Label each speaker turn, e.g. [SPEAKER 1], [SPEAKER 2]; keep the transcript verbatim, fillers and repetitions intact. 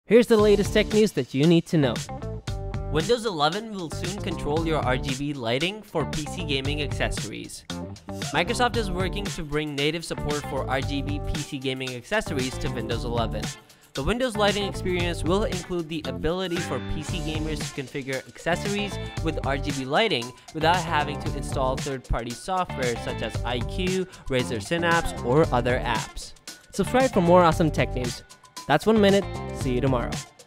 [SPEAKER 1] Here's the latest tech news that you need to know.
[SPEAKER 2] Windows eleven will soon control your R G B lighting for P C gaming accessories. Microsoft is working to bring native support for R G B P C gaming accessories to Windows eleven. The Windows lighting experience will include the ability for P C gamers to configure accessories with R G B lighting without having to install third-party software such as I Q, Razer Synapse, or other apps.
[SPEAKER 1] Subscribe for more awesome tech news. That's one minute. See you tomorrow.